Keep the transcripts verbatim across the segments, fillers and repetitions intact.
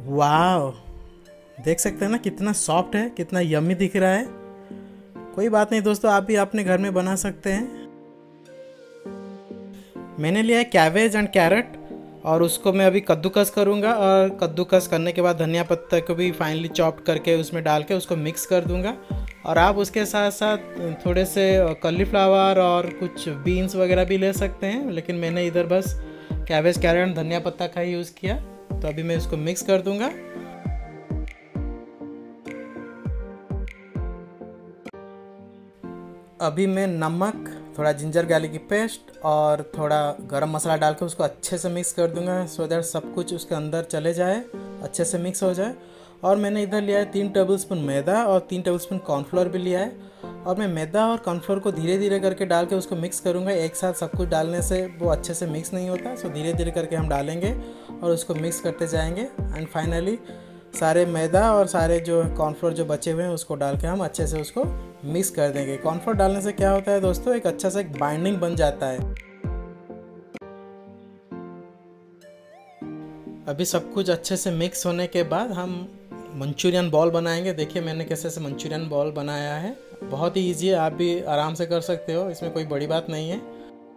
वाह, देख सकते हैं ना कितना सॉफ्ट है, कितना यम्मी दिख रहा है। कोई बात नहीं दोस्तों, आप भी अपने घर में बना सकते हैं। मैंने लिया है कैबेज एंड कैरेट और उसको मैं अभी कद्दूकस करूँगा, और कद्दूकस करने के बाद धनिया पत्ता को भी फाइनली चॉप्ड करके उसमें डाल के उसको मिक्स कर दूँगा। और आप उसके साथ साथ थोड़े से कॉलीफ्लावर और कुछ बीन्स वगैरह भी ले सकते हैं, लेकिन मैंने इधर बस कैबेज कैरेट एंड धनिया पत्ता का ही यूज़ किया। तो अभी मैं इसको मिक्स कर दूँगा। अभी मैं नमक, थोड़ा जिंजर गार्लिक की पेस्ट और थोड़ा गरम मसाला डाल के उसको अच्छे से मिक्स कर दूंगा, सो दैट सब कुछ उसके अंदर चले जाए, अच्छे से मिक्स हो जाए। और मैंने इधर लिया है तीन टेबलस्पून मैदा और तीन टेबलस्पून कॉर्नफ्लोर भी लिया है। और मैं मैदा और कॉर्नफ्लोर को धीरे धीरे करके डाल के उसको मिक्स करूँगा। एक साथ सब कुछ डालने से वो अच्छे से मिक्स नहीं होता, सो धीरे धीरे करके हम डालेंगे और उसको मिक्स करते जाएंगे। एंड फाइनली सारे मैदा और सारे जो कॉर्नफ्लोर जो बचे हुए हैं उसको डाल के हम अच्छे से उसको मिक्स कर देंगे। कॉर्नफ्लोर डालने से क्या होता है दोस्तों, एक अच्छा सा एक बाइंडिंग बन जाता है। अभी सब कुछ अच्छे से मिक्स होने के बाद हम मंचूरियन बॉल बनाएंगे। देखिए मैंने कैसे से मंचूरियन बॉल बनाया है, बहुत ही ईजी है, आप भी आराम से कर सकते हो, इसमें कोई बड़ी बात नहीं है।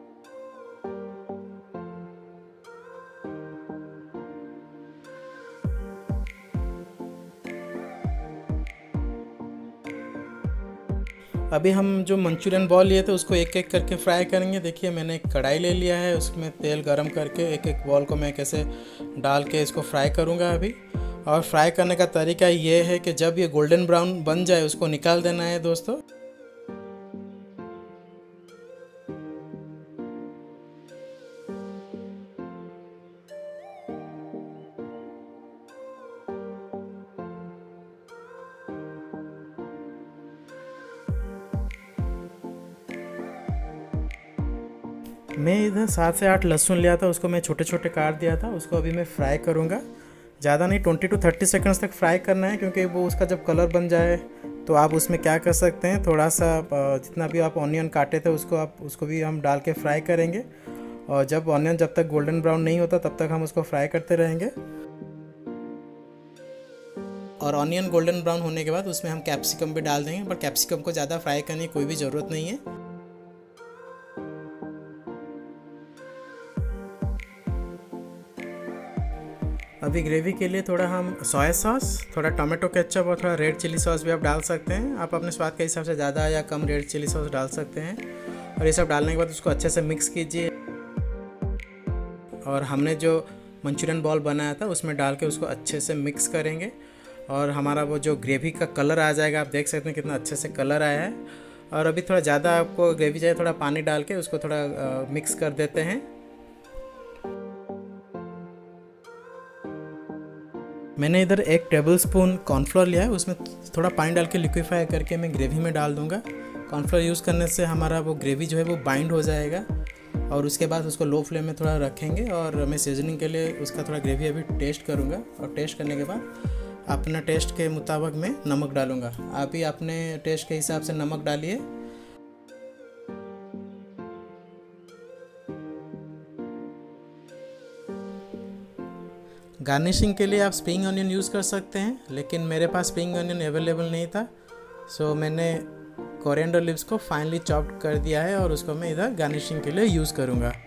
अभी हम जो मंचूरियन बॉल लिए थे उसको एक एक करके फ्राई करेंगे। देखिए मैंने एक कढ़ाई ले लिया है, उसमें तेल गरम करके एक एक बॉल को मैं कैसे डाल के इसको फ्राई करूँगा अभी। और फ्राई करने का तरीका ये है कि जब ये गोल्डन ब्राउन बन जाए उसको निकाल देना है दोस्तों। मैं इधर सात से आठ लहसुन लिया था, उसको मैं छोटे छोटे काट दिया था, उसको अभी मैं फ्राई करूँगा। ज़्यादा नहीं, ट्वेंटी टू थर्टी सेकंड्स तक फ्राई करना है, क्योंकि वो उसका जब कलर बन जाए तो आप उसमें क्या कर सकते हैं, थोड़ा सा जितना भी आप ऑनियन काटे थे उसको आप उसको भी हम डाल के फ्राई करेंगे। और जब ऑनियन जब तक गोल्डन ब्राउन नहीं होता तब तक हम उसको फ्राई करते रहेंगे। और ऑनियन गोल्डन ब्राउन होने के बाद उसमें हम कैप्सिकम भी डाल देंगे, पर कैप्सिकम को ज़्यादा फ्राई करने की कोई भी ज़रूरत नहीं है। अभी ग्रेवी के लिए थोड़ा हम सोया सॉस, थोड़ा टोमेटो केचप और थोड़ा रेड चिली सॉस भी आप डाल सकते हैं। आप अपने स्वाद के हिसाब से ज़्यादा या कम रेड चिली सॉस डाल सकते हैं। और ये सब डालने के बाद उसको अच्छे से मिक्स कीजिए। और हमने जो मंचूरियन बॉल बनाया था उसमें डाल के उसको अच्छे से मिक्स करेंगे। और हमारा वो जो ग्रेवी का कलर आ जाएगा, आप देख सकते हैं कितना अच्छे से कलर आया है। और अभी थोड़ा ज़्यादा आपको ग्रेवी चाहिए, थोड़ा पानी डाल के उसको थोड़ा आ, मिक्स कर देते हैं। मैंने इधर एक टेबलस्पून कॉर्नफ्लोर लिया है, उसमें थोड़ा पानी डाल के लिक्विफाई करके मैं ग्रेवी में डाल दूंगा। कॉर्नफ्लोर यूज़ करने से हमारा वो ग्रेवी जो है वो बाइंड हो जाएगा। और उसके बाद उसको लो फ्लेम में थोड़ा रखेंगे। और मैं सीजनिंग के लिए उसका थोड़ा ग्रेवी अभी टेस्ट करूँगा, और टेस्ट करने के बाद अपना टेस्ट के मुताबिक मैं नमक डालूँगा। आप भी अपने टेस्ट के हिसाब से नमक डालिए। गार्निशिंग के लिए आप स्प्रिंग ऑनियन यूज़ कर सकते हैं, लेकिन मेरे पास स्प्रिंग ऑनियन अवेलेबल नहीं था, सो मैंने कोरिएंडर लीव्स को फाइनली चॉप्ड कर दिया है और उसको मैं इधर गार्निशिंग के लिए यूज़ करूँगा।